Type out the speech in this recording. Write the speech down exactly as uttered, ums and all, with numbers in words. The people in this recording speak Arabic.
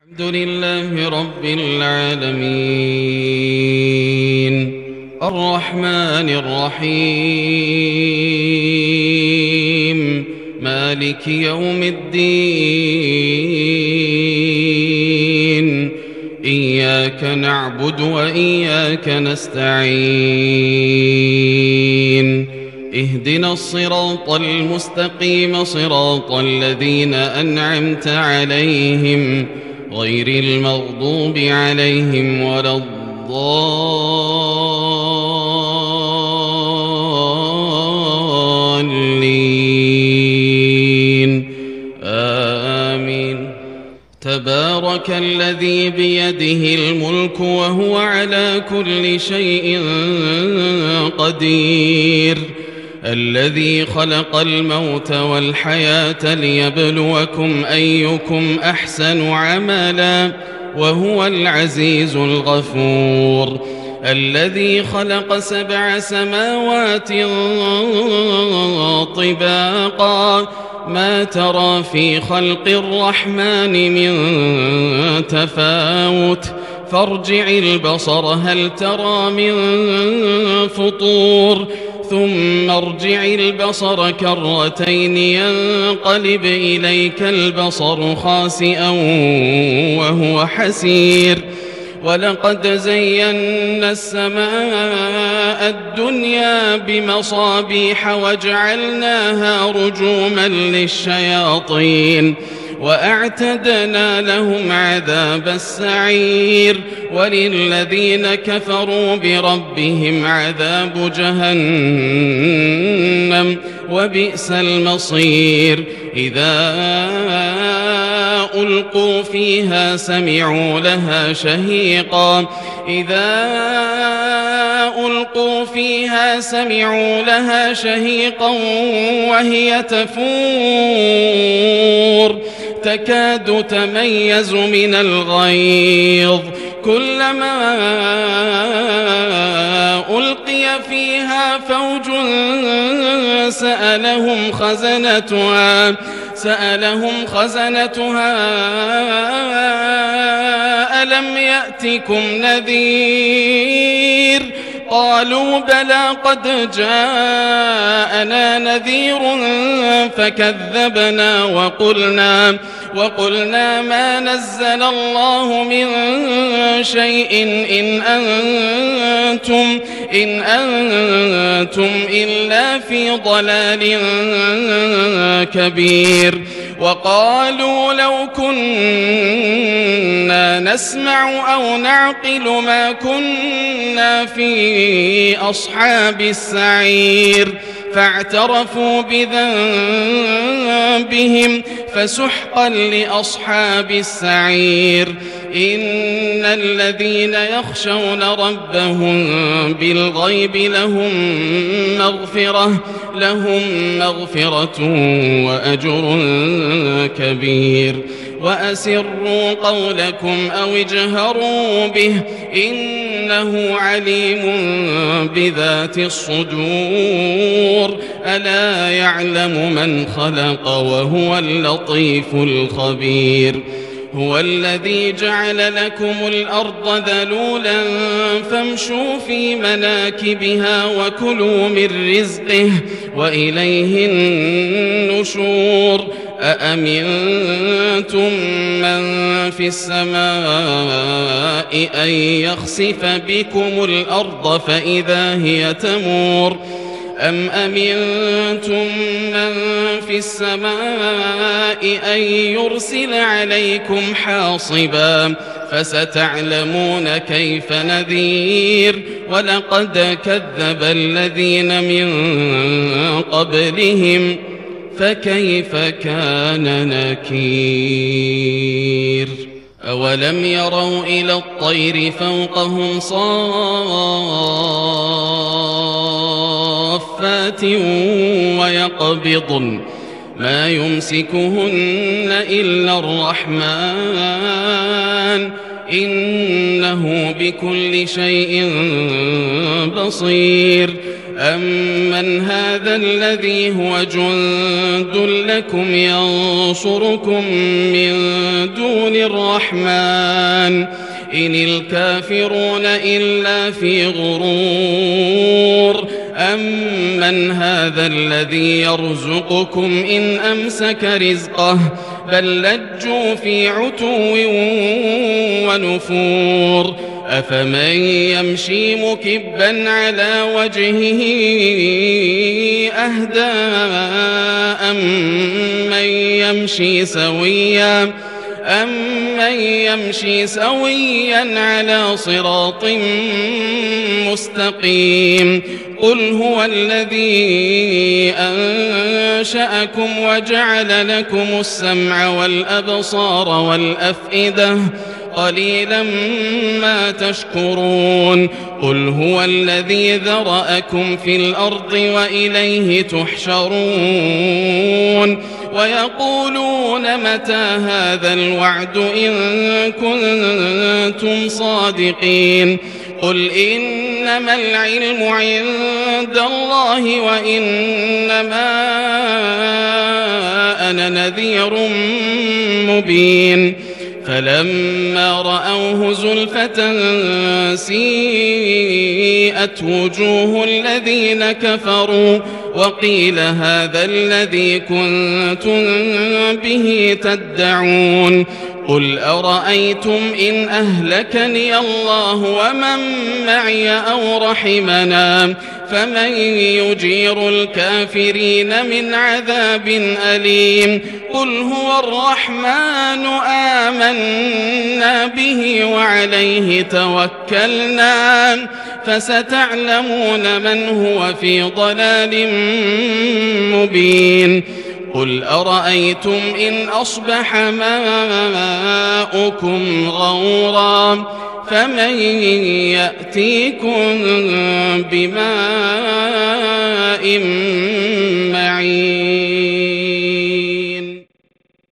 الحمد لله رب العالمين الرحمن الرحيم مالك يوم الدين إياك نعبد وإياك نستعين اهدنا الصراط المستقيم صراط الذين أنعمت عليهم غير المغضوب عليهم ولا الضالين آمين. تبارك الذي بيده الملك وهو على كل شيء قدير الذي خلق الموت والحياة ليبلوكم أيكم أحسن عملا وهو العزيز الغفور الذي خلق سبع سماوات طباقا ما ترى في خلق الرحمن من تفاوت فارجع البصر هل ترى من فطور ثم ارجع البصر كرتين ينقلب إليك البصر خاسئا وهو حسير ولقد زينا السماء الدنيا بمصابيح وجعلناها رجوما للشياطين وأعتدنا لهم عذاب السعير وللذين كفروا بربهم عذاب جهنم وبئس المصير إذا ألقوا فيها سمعوا لها شهيقا إذا ألقوا فيها سمعوا لها شهيقا وهي تفور تكاد تميز من الغيظ كلما ألقي فيها فوج سألهم خزنتها سألهم خزنتها ألم يأتكم نذير قالوا بلى قد جاءنا نذير فكذبنا وقلنا وقلنا ما نزل الله من شيء إن أنتم إن أنتم إلا في ضلال كبير وقالوا لو كنا نسمع أو نعقل ما كنا في أصحاب السعير فاعترفوا بذنبهم فسحقا لأصحاب السعير إن الذين يخشون ربهم بالغيب لهم مغفرة لهم مغفرة وأجر كبير وأسروا قولكم أو اجهروا به إنه عليم بذات الصدور ألا يعلم من خلق وهو اللطيف الخبير هو الذي جعل لكم الأرض ذلولا فامشوا في مناكبها وكلوا من رزقه وإليه النشور أأمنتم من في السماء أن يخسف بكم الأرض فإذا هي تمور أم أمنتم من في السماء أن يرسل عليكم حاصبا فستعلمون كيف نذير ولقد كذب الذين من قبلهم فكيف كان نكير أولم يروا إلى الطير فوقهم صافات ويقبضن ما يمسكهن إلا الرحمن إنه بكل شيء بصير أمن هذا الذي هو جند لكم ينصركم من دون الرحمن إن الكافرون إلا في غرور أمن هذا الذي يرزقكم إن أمسك رزقه بل لجوا في عتو ونفور أفمن يمشي مكبا على وجهه أهدى أمن يمشي سويا أمن يمشي سويا على صراط مستقيم قل هو الذي أنشأكم وجعل لكم السمع والأبصار والأفئدة قليلا ما تشكرون قل هو الذي ذرأكم في الأرض وإليه تحشرون ويقولون متى هذا الوعد إن كنتم صادقين قل إنما العلم عند الله وإنما أنا نذير مبين فلما رأوه زلفة سيئت وجوه الذين كفروا وقيل هذا الذي كنتم به تدعون قل أرأيتم إن أهلكني الله ومن معي أو رحمنا فمن يجير الكافرين من عذاب أليم قل هو الرحمن آمنا به وعليه توكلنا فستعلمون من هو في ضلال مبين قل أرأيتم إن أصبح ماؤكم غورا فمن يأتيكم بماء معين